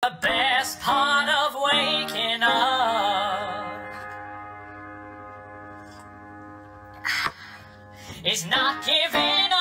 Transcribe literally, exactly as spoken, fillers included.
The best part of waking up is not giving up.